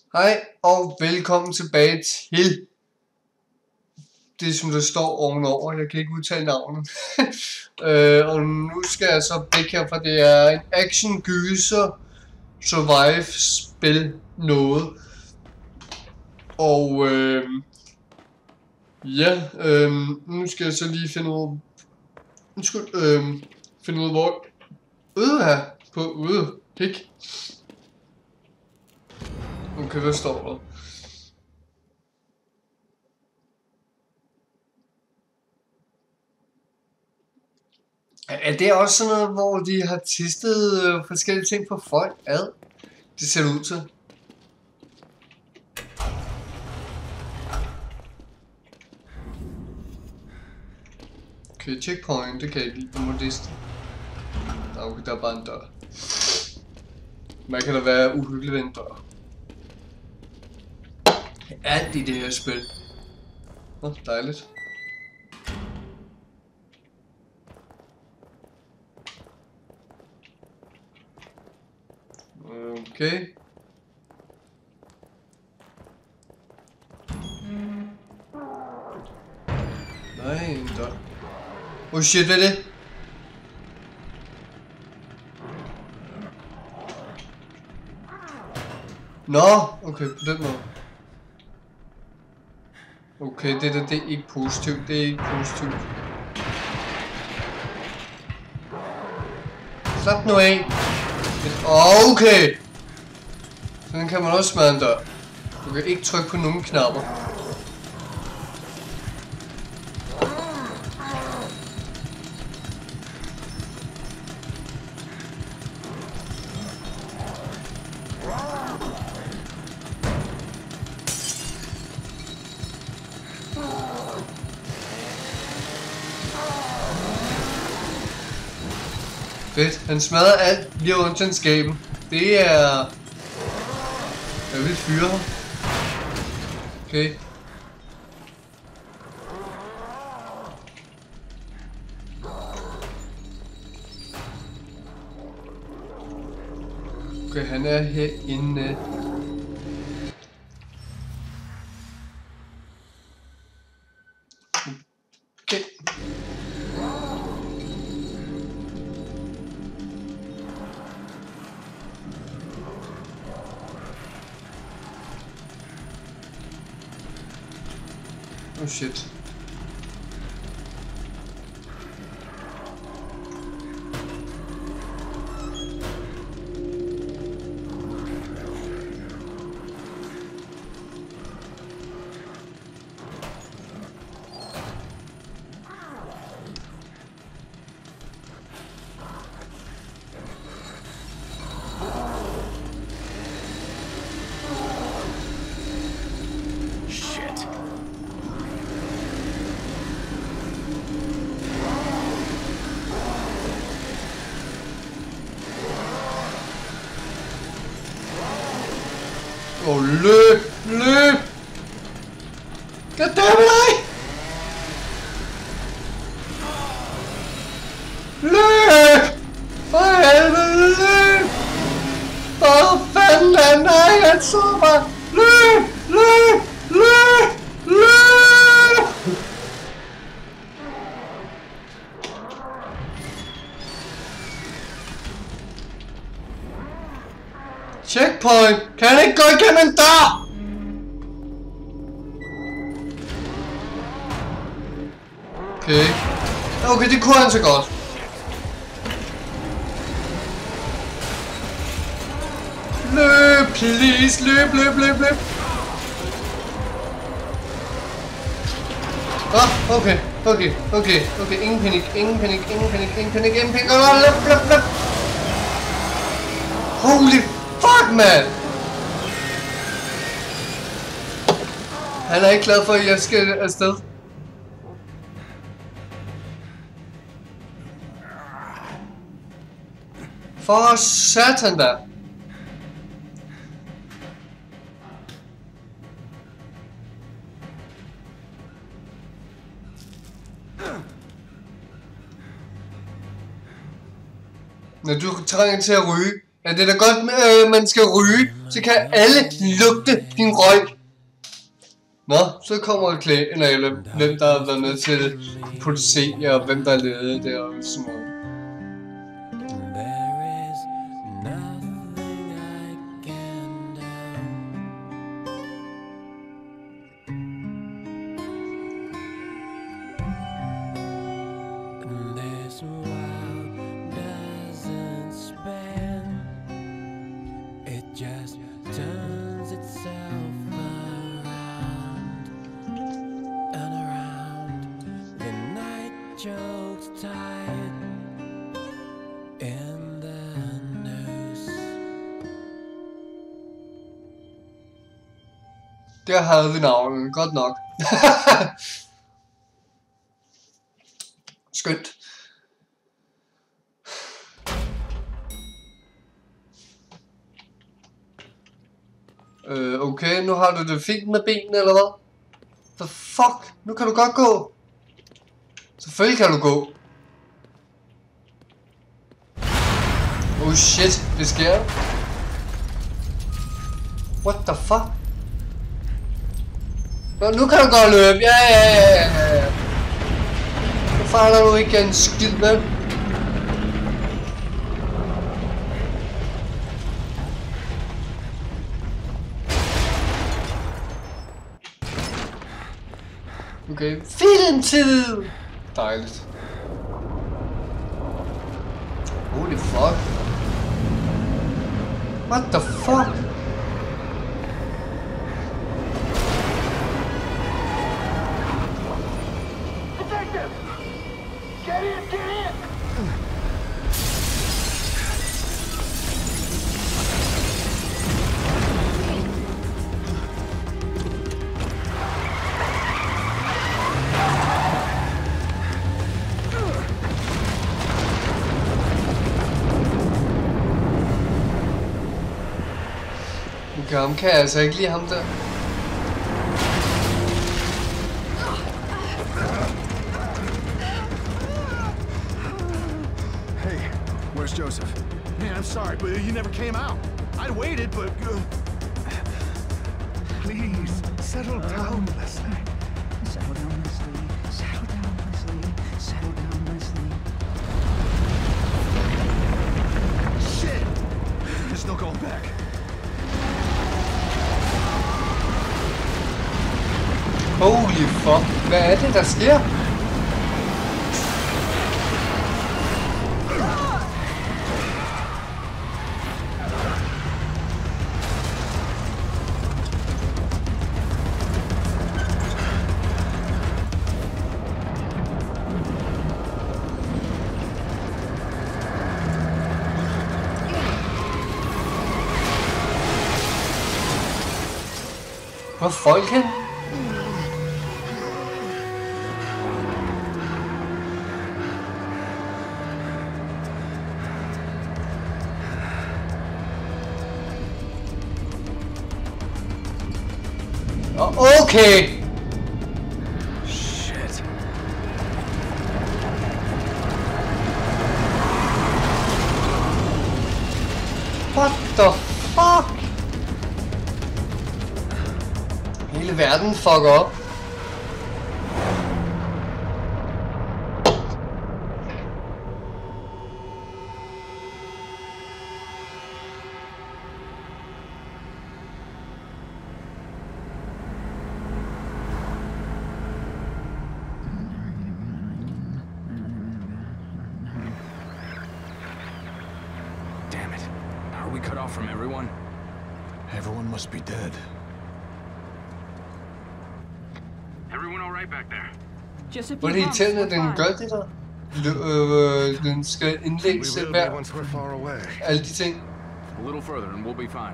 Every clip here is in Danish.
Hej og velkommen tilbage til det, som der står ovenover. Jeg kan ikke udtale navnet. Og nu skal jeg så begge her, for det er en action gyser survive spil noget. Og nu skal jeg så lige finde ud hvor her på pik. Okay, hvad står der? Er det også sådan noget, hvor de har testet forskellige ting på folk ad? Det ser det ud til. Okay, checkpoint, det kan jeg ikke lide. Modest. Okay, der er bare en dør. Hvad kan der være uhyggeligt ved en dør? Alt i det her spil. Nå, dejligt. Okay. Nej, en dør. Oh shit, hvad er det? Nå, okay, på den måde. Okay, det er ikke positivt, det er ikke positivt. Slap nu af. Okay. Sådan kan man også smadre en dør. Du kan ikke trykke på nogen knapper. Fedt. Han smadrer alt lige rundt til skabet. Det er... Jeg vil fyre ham. Okay. Okay, han er herinde. Okay. Oh shit. Oh, løb! Løb! Goddammit dig! Løb! For helvede, løb! For fanden da, nej, han så mig! Løb! Løb! Løb! Løb! Checkpoint! Kan han ikke gå igennem en dør? Okay. Okay, det kunne han så godt. Løb, please! Løb, løb, løb, løb! Ah, okay, okay, okay, okay. Ingen panik, ingen panik, ingen panik, ingen panik, ingen panik. Løb, løb, løb! Holy fuck, man! Han er ikke glad for, at jeg skal afsted. For satan da! Når du trænger til at ryge, Ja, det er da godt, man skal ryge, så kan alle lugte din røg. Nå, så kommer Clay, eller hvem der har været med til at producere, og hvem der har lavet det og sådan noget. Der havde vi navnet, godt nok. Skønt. Okay, nu har du det fint med benene, eller hvad? The fuck? Nu kan du godt gå. Selvfølgelig kan du gå. Oh shit, det sker. What the fuck? Nå, nu kan du godt løbe. Ja. Nu fejler du ikke en skid med. Okay, feed into. Dejligt. Holy fuck. What the fuck? Detective! Get in, get in! Okay, ham kan jeg altså ikke lide ham der. Hey, where's Joseph? Man, I'm sorry, but you never came out. I'd waited, but... Please, settle down, Leslie. Settle down, Leslie. Settle down, Leslie. Settle down, Leslie. Shit! There's no going back. Holy fuck, hvad er det, der sker? Hvor er folk hen? Okay. Shit. What the fuck? Hele verden fucker op. Damn it. Are we cut off from everyone? Everyone must be dead. Everyone all right back there? Just a Hvor er few det bumps, irriterende, we're at den fine. gør det der? Den skal indlægge We sig will be hver. once we're far away. Alle de ting. A little further and we'll be fine.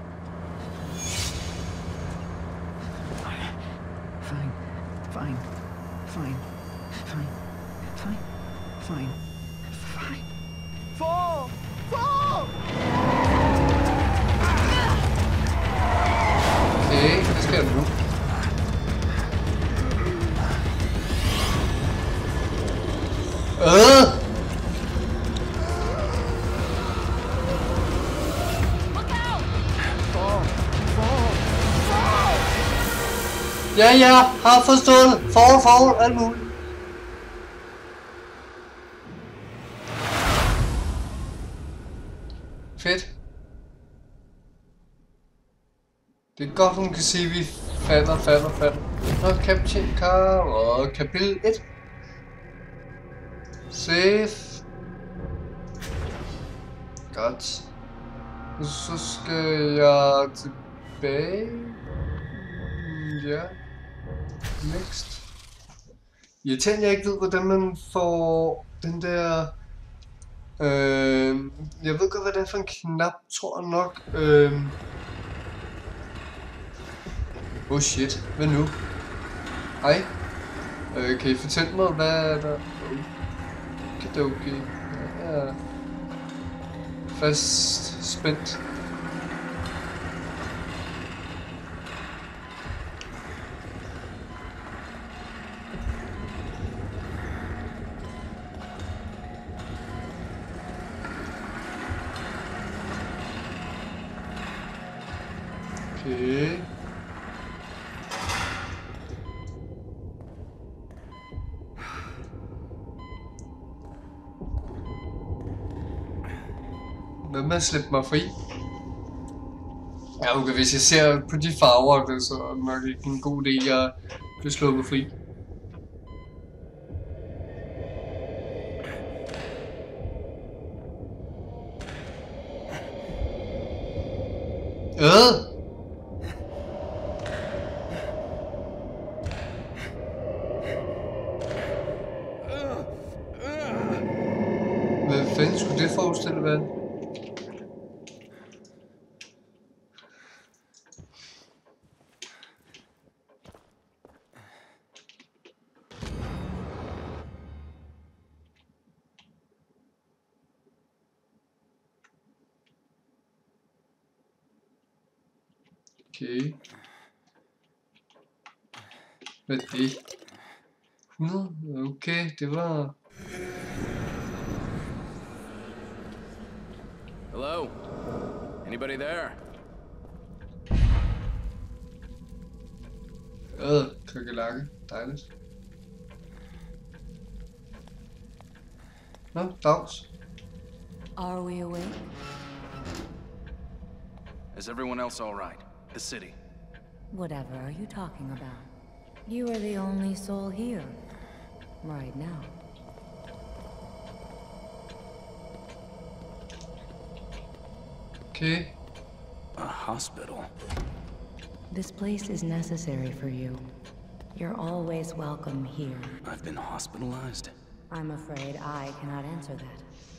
Fine. Fine. Fine. Fine. Fine. Fine. Fine. Fall! Fall! Okay, hvad sker der nu? Ja, har forstået. Forward, alt muligt. Fedt. Det er godt, hun kan se, at vi falder. Nå, Captain Car og kapitel 1. Save. Godt. Og så skal jeg tilbage. Ja. Next. Irriterende, jeg ikke ved, hvordan man får den der... jeg ved godt, hvad det er for en knap, tror jeg nok. Oh shit, hvad nu? Hej. Kan I fortælle mig, hvad er der? Okay. Ja. Fast spændt. Okay. Hvad med at slippe mig fri? Ja, okay, hvis jeg ser på de farver, det er så nok ikke en god idé, at blive sluppet fri. Hvad fanden skulle det forestille at være? Okay. Hvad er det? Nå, okay, det var... Hello? Anybody there? Kakerlakke. Dejligt. Nå, dags. Are we awake? Is everyone else all right? The city. Whatever are you talking about? You are the only soul here. Right now. Okay. A hospital. This place is necessary for you. You're always welcome here. I've been hospitalized. I'm afraid I cannot answer that.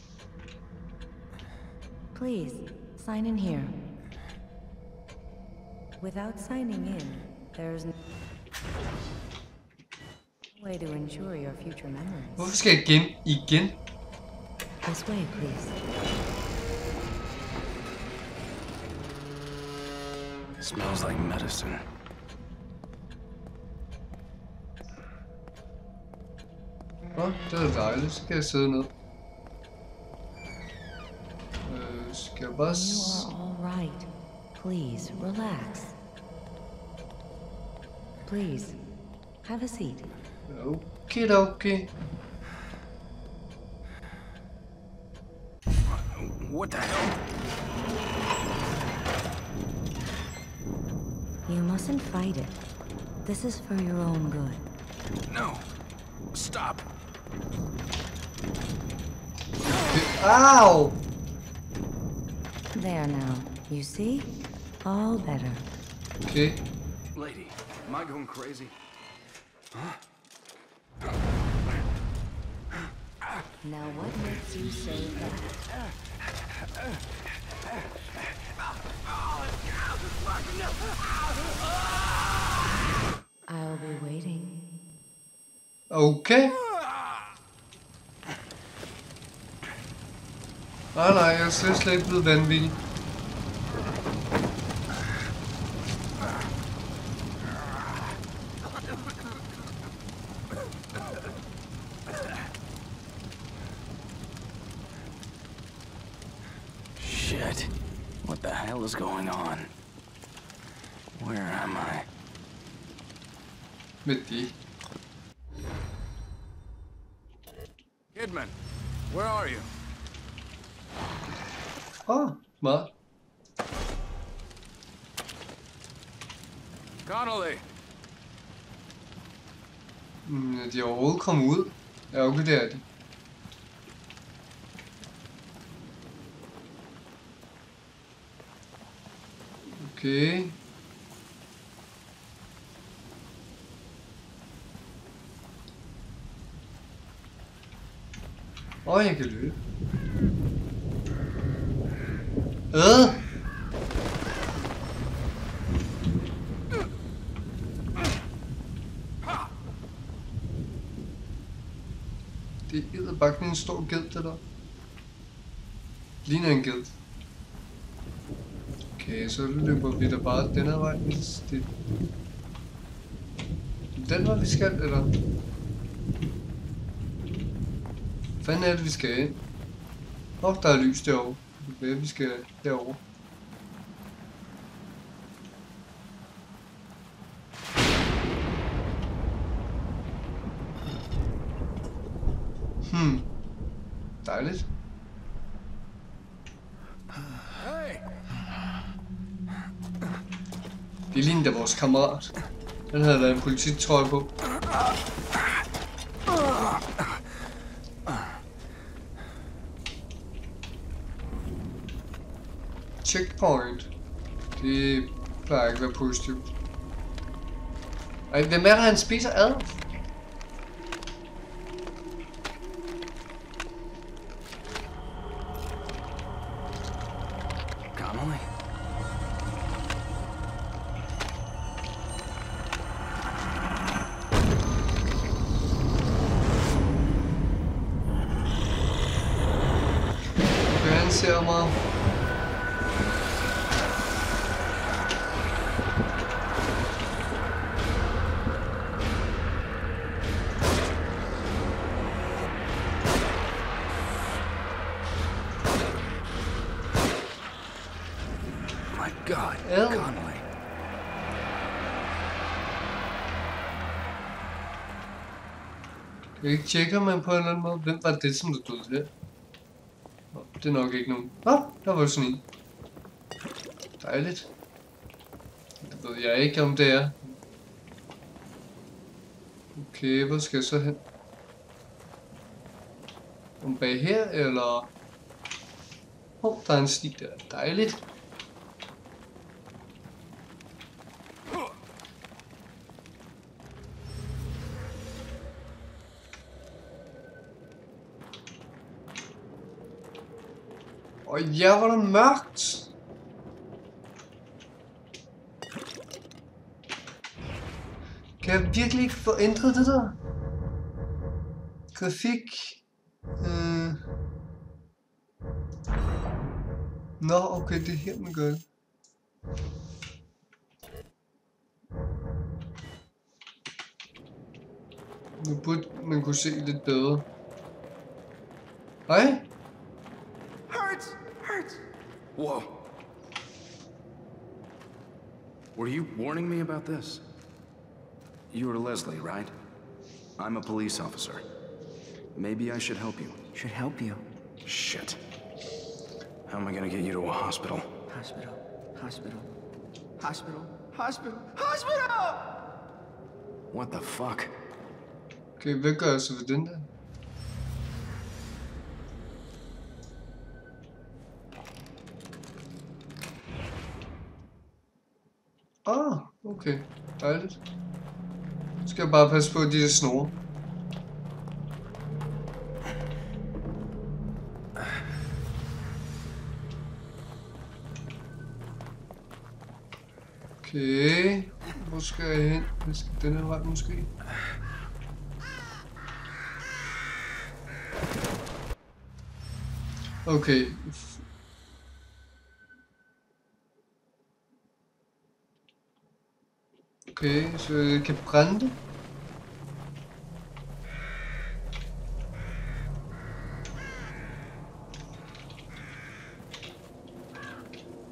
Please, sign in here. Without signing in, there's no way to ensure your future memories. Hvorfor skal jeg igen? This way, please. Smells like medicine. Nå, det er dejligt. Så kan jeg sidde ned. Skal jeg bare... You are all right. Please, relax. Please, have a seat. Okay. What the hell? You mustn't fight it. This is for your own good. No. Stop. Ow! There now. You see? All better. Okay. Lady, am I going crazy? Now what makes you say that? I'll be waiting. Okay. Nej, jeg er slet ikke blevet vanvittig. Shit. What the hell is going on? Where am I? med det. Kidman, where are you? Smart. Connolly! Er de overhovedet kommet ud? Ja, okay, det er det. Okay. Jeg kan løbe. Det er edderbakken en stor ged, det der. Ligner en ged. Okay, så løber vi da bare den her vej. Den vej vi skal, eller? Hvad fanden er det vi skal ind? Der er lys derovre. Hvad vi skal derovre? Dejligt. Hey! Det ligner da vores kammerat. Den havde der en polititrøje på. Checkpoint. Det plejer ikke at være positivt. Ej, hvem er der, han spiser ad? Connolly? Okay, han ser mig. God, Connolly. Kan jeg ikke tjekke, man på en eller anden måde? Hvem var det, som der døde her? Det er nok ikke nogen. Der var sådan en. Dejligt. Det ved jeg ikke, om det er. Okay, hvor skal jeg så hen? Om bag her, eller? Der er en sti der. Dejligt. Ja, hvor er det mørkt. Kan jeg virkelig ikke få ændret det der? Grafik. Nå, okay, det er her, man gør det. Nu burde man kunne se lidt bedre. Hej. Hurts! Whoa. Were you warning me about this? You are Leslie, right? I'm a police officer. Maybe I should help you. Should help you. Shit. How am I gonna get you to a hospital? Hospital. Hospital! What the fuck? Okay, hvad gør jeg så ved den der? Okay. Dejligt. Nu skal jeg bare passe på de der snore. Okay. Hvor skal jeg hen? Jeg skal den her vej måske. Okay. Okay, så jeg kan brænde det.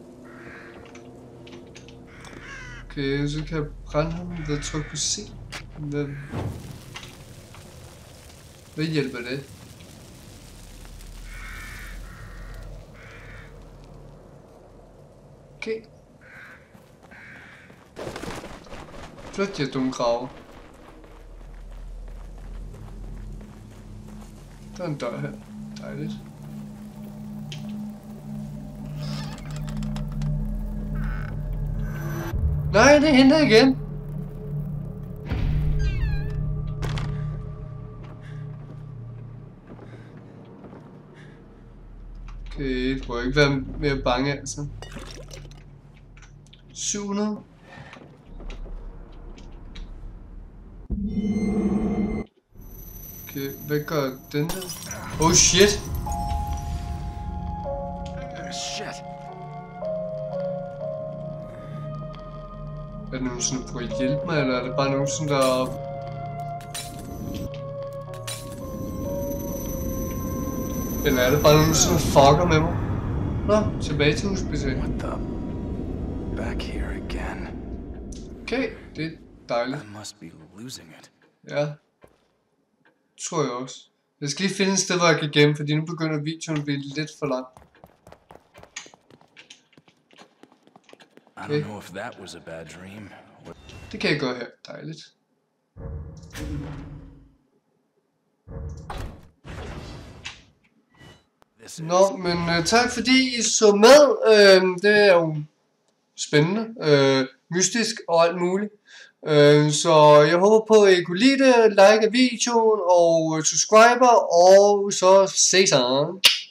Okay, så kan jeg brænde ham ved at trykke på C. Hvad hjælper det? Okay. Flyt jer, dumme krav. Der er en dør her. Dejligt. Nej, det henter igen. Okay, det prøver ikke være mere bange, altså. 700. Okay, hvad gør den der? Oh shit! Shit. Er det nogen sådan, der prøver at hjælpe mig, eller er det bare nogen sådan, der... Eller er det bare nogen sådan, der fucker med mig? Nå, tilbage til hospitalet. What the? Back here again. Okay, det er dejligt. I must be losing it. Ja. Tror jeg også. Jeg skal lige finde et sted, hvor jeg kan gemme, fordi nu begynder videoen at blive lidt for lang. I don't know if that was a bad dream. Det kan jeg gøre her. Dejligt. Nå, men tak fordi I så med. Det er jo spændende, mystisk og alt muligt. Så jeg håber på, at I kunne lide det, like videoen og subscriber, og så ses sammen.